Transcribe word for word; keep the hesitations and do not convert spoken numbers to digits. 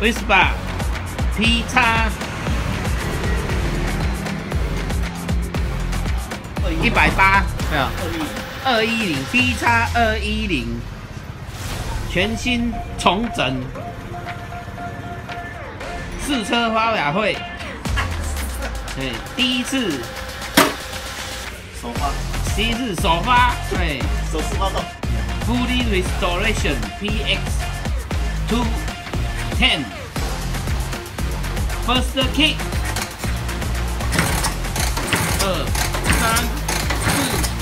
Vespa P X 一百八，对啊，二一零 P X 二一零，全新重整，试车发表会，对，第一次首发， 第一次首发，对， 首次发动 ，Fully Restoration P X two ten First Kick， 二三四。